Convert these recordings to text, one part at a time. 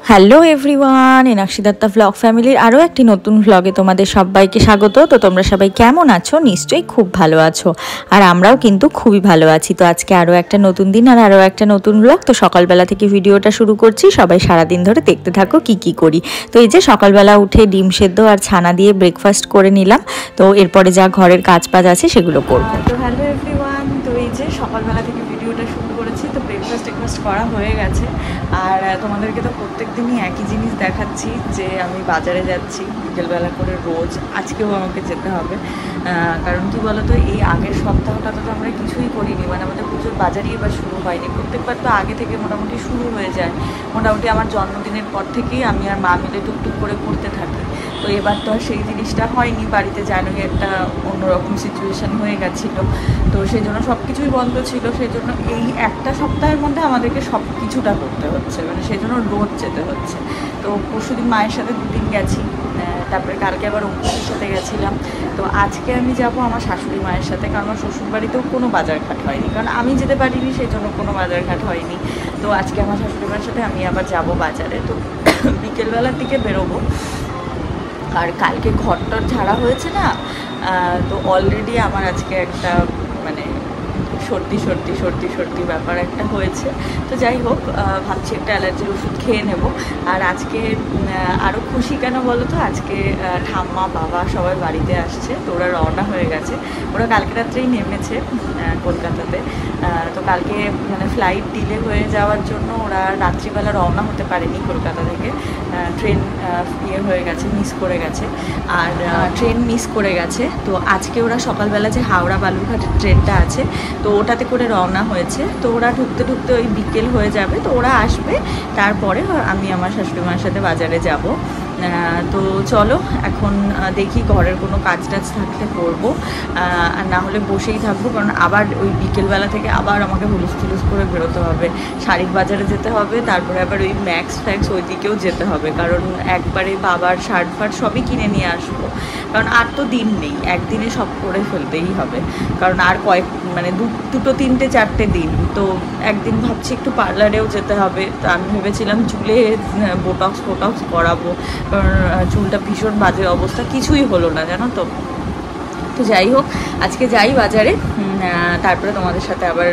Hello everyone, Enakshi Datta blog ফ্যামিলির আরও একটি নতুন ব্লগে তোমাদের সবাইকে স্বাগত। তো তোমরা সবাই কেমন আছো? নিশ্চয়ই খুব ভালো আছো, আর আমরাও কিন্তু খুবই ভালো আছি। তো আজকে আরও একটা নতুন দিন আর আরও একটা নতুন ব্লগ। তো সকালবেলা থেকে ভিডিওটা শুরু করছি, সবাই সারাদিন ধরে দেখতে থাকো কি করি। তো এই যে সকালবেলা উঠে ডিম সেদ্ধ আর ছানা দিয়ে ব্রেকফাস্ট করে নিলাম। তো এরপরে যা ঘরের কাজ আছে সেগুলো করবো। তো হ্যালো এভরিওয়ান, তো এই যে সকালবেলা থেকে ভিডিওটা শুরু করেছি। তো ব্রেকফাস্ট করা হয়ে গেছে, আর তোমাদেরকে তো প্রত্যেক দিনই একই জিনিস দেখাচ্ছি যে আমি বাজারে যাচ্ছি বিকেলবেলা করে রোজ। আজকেও আমাকে যেতে হবে, কারণ কি বলতো, এই আগের সপ্তাহটা তো আমরা কিছুই করিনি, মানে আমাদের পুজোর বাজারই এবার শুরু হয়নি। প্রত্যেকবার তো আগে থেকে মোটামুটি শুরু হয়ে যায়। মোটামুটি আমার জন্মদিনের পর থেকেই আমি আর মা মিলে টুকটুক করে করতে থাকি। তো এবার তো আর সেই জিনিসটা হয়নি, বাড়িতে জানুই একটা অন্যরকম সিচুয়েশান হয়ে গেছিলো। তো সেই জন্য সব কিছুই বন্ধ ছিল। সেই জন্য এই একটা সপ্তাহের মধ্যে আমাদেরকে সব কিছুটা করতে হচ্ছে, মানে সেই জন্য রোজ যেতে হচ্ছে। তো পরশুদিন মায়ের সাথে দুদিন গেছি, তারপরে কালকে আবার অঙ্কুশের সাথে গেছিলাম। তো আজকে আমি যাব আমার শাশুড়ি মায়ের সাথে, কারণ আমার শ্বশুরবাড়িতেও কোনো বাজারঘাট হয়নি, কারণ আমি যেতে পারিনি, সেই জন্য কোনো বাজারঘাট হয়নি। তো আজকে আমার শাশুড়ি মায়ের সাথে আমি আবার যাব বাজারে। তো বিকেলবেলার দিকে বেরোবো। আর কালকে ঘরটর ঝাড়া হয়েছে না, তো অলরেডি আমার আজকে একটা মানে সর্দি ব্যাপার একটা হয়েছে। তো যাই হোক, ভাবছি একটা অ্যালার্জির ওষুধ খেয়ে নেব। আর আজকে আরও খুশি কেন বলো তো, আজকে ঠাম্মা বাবা সবাই বাড়িতে আসছে। তো ওরা রওনা হয়ে গেছে, ওরা কালকে রাত্রেই নেমেছে কলকাতাতে। তো কালকে মানে ফ্লাইট ডিলে হয়ে যাওয়ার জন্য ওরা রাত্রিবেলা রওনা হতে পারেনি কলকাতা থেকে। ট্রেন হয়ে গেছে, মিস করে গেছে। আর ট্রেন মিস করে গেছে। তো আজকে ওরা সকালবেলা যে হাওড়া বালুরঘাটের ট্রেনটা আছে, তো ওটাতে করে রওনা হয়েছে। তো ওরা ঢুকতে ওই বিকেল হয়ে যাবে। তো ওরা আসবে, তারপরে আমি আমার শাশুড়ি মার সাথে বাজারে যাব। তো চলো এখন দেখি ঘরের কোনো কাজ টাজ থাকলে করবো, আর না হলে বসেই থাকবো, কারণ আবার ওই বিকেলবেলা থেকে আবার আমাকে হুলুস টুলুস করে বেরোতে হবে। শাড়ির বাজারে যেতে হবে, তারপরে আবার ওই ম্যাক্স ফ্যাক্স ওই দিকেও যেতে হবে, কারণ একবারে বাবার শার্ট ফার্ট সবই কিনে নিয়ে আসবো। কারণ আর তো দিন নেই, একদিনে সব করে ফেলতেই হবে, কারণ আর মানে দুটো তিনটে চারটে দিন। তো একদিন ভাবছি একটু পার্লারেও যেতে হবে। তো আমি ভেবেছিলাম চুলে বোটক্স করাবো, কারণ চুলটা ভীষণ বাজে অবস্থা, কিছুই হলো না জানো তো। তো যাই হোক, আজকে যাই বাজারে, তারপরে তোমাদের সাথে আবার।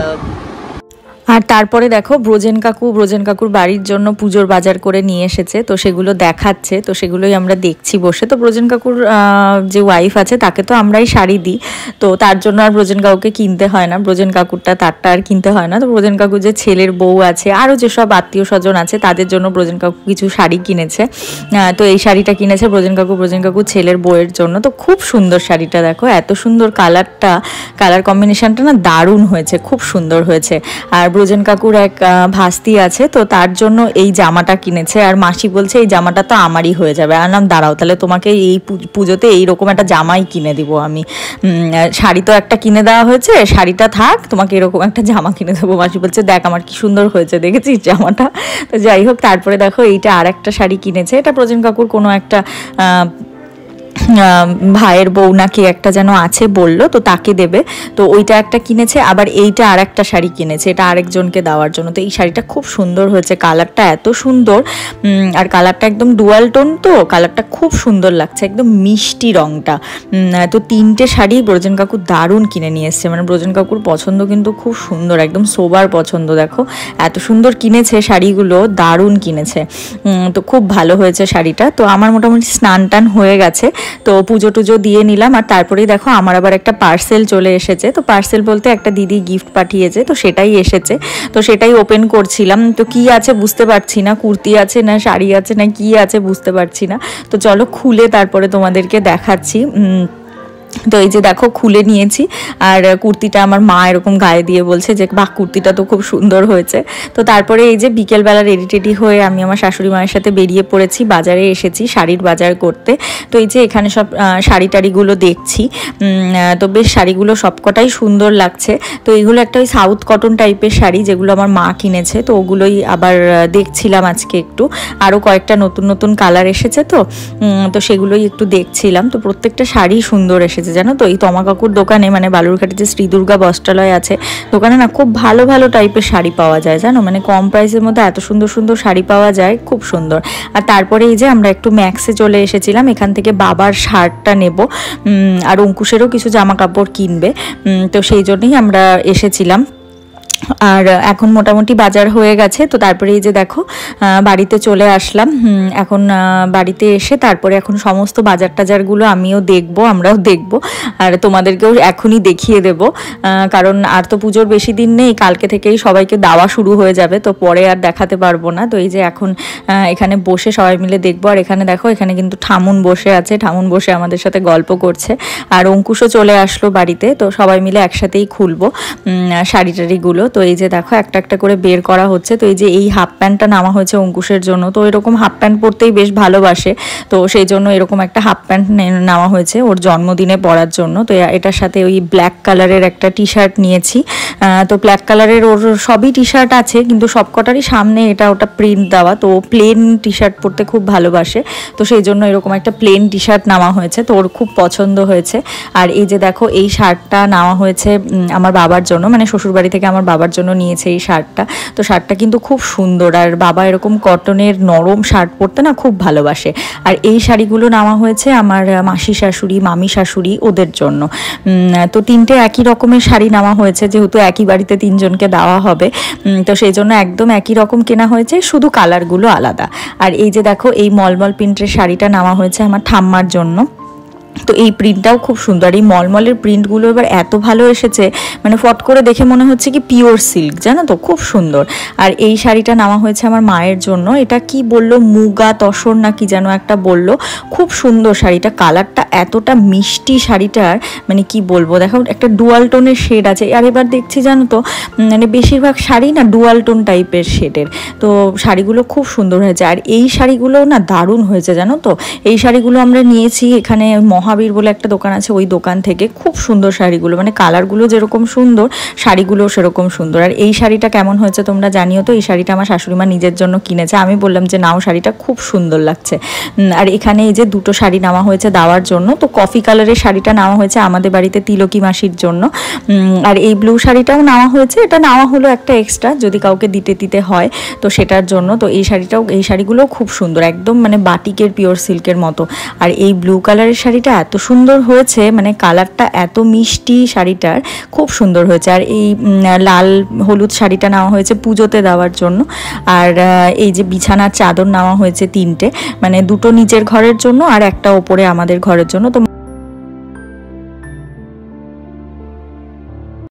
আর তারপরে দেখো ব্রজেন কাকুর বাড়ির জন্য পুজোর বাজার করে নিয়ে এসেছে। তো সেগুলো দেখাচ্ছে, তো সেগুলোই আমরা দেখছি বসে। তো ব্রজেন কাকুর যে ওয়াইফ আছে তাকে তো আমরাই শাড়ি দিই, তো তার জন্য আর ব্রজেন কাকুকে কিনতে হয় না, ব্রজেন কাকুরটা তারটা আর কিনতে হয় না। তো ব্রজেন কাকুর যে ছেলের বউ আছে, আরও যেসব আত্মীয় স্বজন আছে তাদের জন্য ব্রজেন কাকু কিছু শাড়ি কিনেছে। তো এই শাড়িটা কিনেছে ব্রজেন কাকুর ছেলের বউয়ের জন্য। তো খুব সুন্দর শাড়িটা, দেখো এত সুন্দর কালার কম্বিনেশনটা না দারুণ হয়েছে, খুব সুন্দর হয়েছে। আর ব্রজেন কাকুর এক ভাস্তি আছে, তো তার জন্য এই জামাটা কিনেছে। আর মাসি বলছে এই জামাটা তো আমারই হয়ে যাবে। আর নাম দাঁড়াও, তাহলে তোমাকে এই পুজোতে এইরকম একটা জামাই কিনে দিব আমি। শাড়ি তো একটা কিনে দেওয়া হয়েছে, শাড়িটা থাক, তোমাকে এরকম একটা জামা কিনে দেবো। মাসি বলছে দেখ আমার কি সুন্দর হয়েছে, দেখেছিস জামাটা? তো যাই হোক, তারপরে দেখো এইটা আর একটা শাড়ি কিনেছে। এটা ব্রজেন কাকুর কোনো একটা ভাইয়ের বউ নাকি একটা যেন আছে বললো, তো তাকে দেবে। তো ওইটা একটা কিনেছে, আবার এইটা আর একটা শাড়ি কিনেছে, এটা আরেকজনকে দেওয়ার জন্য। তো এই শাড়িটা খুব সুন্দর হয়েছে, কালারটা এত সুন্দর, আর কালারটা একদম ডুয়াল টোন, তো কালারটা খুব সুন্দর লাগছে, একদম মিষ্টি রংটা। তো তিনটে শাড়ি ব্রজেন কাকু দারুণ কিনে নিয়ে এসছে, মানে ব্রজেন কাকুর পছন্দ কিন্তু খুব সুন্দর, একদম সোবার পছন্দ। দেখো এত সুন্দর কিনেছে শাড়িগুলো, দারুণ কিনেছে। তো খুব ভালো হয়েছে শাড়িটা। তো আমার মোটামুটি স্নান টান হয়ে গেছে, তো পুজো টুজো দিয়ে নিলাম। আর তারপরেই দেখো আমার আবার একটা পার্সেল চলে এসেছে। তো পার্সেল বলতে একটা দিদি গিফট পাঠিয়েছে, তো সেটাই এসেছে। তো সেটাই ওপেন করছিলাম। তো কি আছে বুঝতে পারছি না, কুর্তি আছে না শাড়ি আছে না কি আছে বুঝতে পারছি না। তো চলো খুলে তারপরে তোমাদেরকে দেখাচ্ছি। তো এই যে দেখো খুলে নিয়েছি, আর কুর্তিটা আমার মা এরকম গায়ে দিয়ে বলছে যে বাহ কুর্তিটা তো খুব সুন্দর হয়েছে। তো তারপরে এই যে বিকেলবেলা রেডি টেডি হয়ে আমি আমার শাশুড়ি মায়ের সাথে বেরিয়ে পড়েছি, বাজারে এসেছি শাড়ির বাজার করতে। তো এই যে এখানে সব শাড়ি টাড়িগুলো দেখছি, তো বেশ শাড়িগুলো সবকটাই সুন্দর লাগছে। তো এইগুলো একটা ওই সাউথ কটন টাইপের শাড়ি, যেগুলো আমার মা কিনেছে। তো ওগুলোই আবার দেখছিলাম আজকে একটু, আরও কয়েকটা নতুন কালার এসেছে, তো সেগুলোই একটু দেখছিলাম। তো প্রত্যেকটা শাড়ি সুন্দর এসেছে, লেগেছে জানো তো, এই তমা কাকুর দোকানে, মানে বালুরঘাটে যে শ্রী দুর্গা বস্ত্রালয় আছে, দোকানে না খুব ভালো ভালো টাইপের শাড়ি পাওয়া যায় জানো, মানে কম প্রাইসের মধ্যে এত সুন্দর সুন্দর শাড়ি পাওয়া যায়, খুব সুন্দর। আর তারপরে এই যে আমরা একটু ম্যাক্সে চলে এসেছিলাম, এখান থেকে বাবার শার্টটা নেব, আর অঙ্কুশেরও কিছু জামা কাপড় কিনবে, তো সেই জন্যই আমরা এসেছিলাম। আর এখন মোটামুটি বাজার হয়ে গেছে, তো তারপরে এই যে দেখো বাড়িতে চলে আসলাম। এখন বাড়িতে এসে তারপরে এখন সমস্ত বাজার টাজারগুলো আমরাও দেখব, আর তোমাদেরকেও এখনই দেখিয়ে দেব, কারণ আর তো পুজোর বেশি দিন নেই, কালকে থেকেই সবাইকে দেওয়া শুরু হয়ে যাবে, তো পরে আর দেখাতে পারবো না। তো এই যে এখন এখানে বসে সবাই মিলে দেখবো। আর এখানে দেখো, এখানে কিন্তু ঠামুন বসে আছে, ঠামুন বসে আমাদের সাথে গল্প করছে, আর অঙ্কুশও চলে আসলো বাড়িতে, তো সবাই মিলে একসাথেই খুলবো শাড়ি টাড়িগুলো। তো এই যে দেখো একটা একটা করে বের করা হচ্ছে। তো এই যে এই হাফ প্যান্টটা নামা হয়েছে অঙ্কুশের জন্য, তো এরকম হাফ প্যান্ট পরতেই বেশ ভালোবাসে, তো সেই জন্য এরকম একটা হাফ প্যান্ট নেওয়া হয়েছে ওর জন্মদিনে পরার জন্য। তো এটার সাথে ওই ব্ল্যাক কালারের একটা টি শার্ট নিয়েছি, তো ব্ল্যাক কালারের ওর সবই টি শার্ট আছে, কিন্তু সবকটারই সামনে এটা ওটা প্রিন্ট দেওয়া, তো প্লেন টি শার্ট পরতে খুব ভালোবাসে, তো সেই জন্য এরকম একটা প্লেন টি শার্ট নেওয়া হয়েছে, তো ওর খুব পছন্দ হয়েছে। আর এই যে দেখো এই শার্টটা নেওয়া হয়েছে আমার বাবার জন্য, মানে শ্বশুরবাড়ি থেকে আমার বাবার জন্য নিয়েছে এই শার্টটা। তো শার্টটা কিন্তু খুব সুন্দর, আর বাবা এরকম কটনের নরম শার্ট পরতে না খুব ভালোবাসে। আর এই শাড়িগুলো নেওয়া হয়েছে আমার মাসি শাশুড়ি, মামি শাশুড়ি, ওদের জন্য। তো তিনটে একই রকমের শাড়ি নেওয়া হয়েছে, যেহেতু একই বাড়িতে তিনজনকে দেওয়া হবে, তো সেই জন্য একদম একই রকম কেনা হয়েছে, শুধু কালারগুলো আলাদা। আর এই যে দেখো এই মলমল প্রিন্টের শাড়িটা নেওয়া হয়েছে আমার ঠাম্মার জন্য। তো এই প্রিন্টটাও খুব সুন্দর, এই মলমলের প্রিন্টগুলো এবার এত ভালো এসেছে, মানে ফট করে দেখে মনে হচ্ছে কি পিওর সিল্ক, জানো তো, খুব সুন্দর। আর এই শাড়িটা নেওয়া হয়েছে আমার মায়ের জন্য, এটা কি বললো, মুগা তসর না কি যেন একটা বললো, খুব সুন্দর শাড়িটা, কালারটা এতটা মিষ্টি শাড়িটার, মানে কি বলবো, দেখো একটা ডুয়াল টোনের শেড আছে। আর এবার দেখছি জানো তো, মানে বেশিরভাগ শাড়ি না ডুয়াল টোন টাইপের শেডের, তো শাড়িগুলো খুব সুন্দর হয়েছে। আর এই শাড়িগুলো না দারুণ হয়েছে জানো তো, এই শাড়িগুলো আমরা নিয়েছি এখানে মহাবীর বলে একটা দোকান আছে, ওই দোকান থেকে, খুব সুন্দর শাড়িগুলো, মানে কালারগুলো যেরকম সুন্দর শাড়িগুলো সেরকম সুন্দর। আর এই শাড়িটা কেমন হয়েছে তোমরা জানিও তো, এই শাড়িটা আমার শাশুড়িমা নিজের জন্য কিনেছে, আমি বললাম যে নাও, শাড়িটা খুব সুন্দর লাগছে। আর এখানে এই যে দুটো শাড়ি নেওয়া হয়েছে দেওয়ার জন্য, তো কফি কালারের শাড়িটা নেওয়া হয়েছে আমাদের বাড়িতে তিলকি মাসির জন্য, আর এই ব্লু শাড়িটাও নেওয়া হয়েছে, এটা নেওয়া হলো একটা এক্সট্রা, যদি কাউকে দিতে হয় তো সেটার জন্য। তো এই শাড়িগুলোও খুব সুন্দর, একদম মানে বাটিকের পিওর সিল্কের মতো। আর এই ব্লু কালারের শাড়িটা এত সুন্দর হয়েছে, মানে কালারটা এত মিষ্টি শাড়িটার, খুব সুন্দর হয়েছে। আর এই লাল হলুদ শাড়িটা নেওয়া হয়েছে পুজোতে দেওয়ার জন্য। আর এই যে বিছানার চাদর নেওয়া হয়েছে তিনটে, মানে দুটো নিচের ঘরের জন্য আর একটা ওপরে আমাদের ঘরের জন্য। তো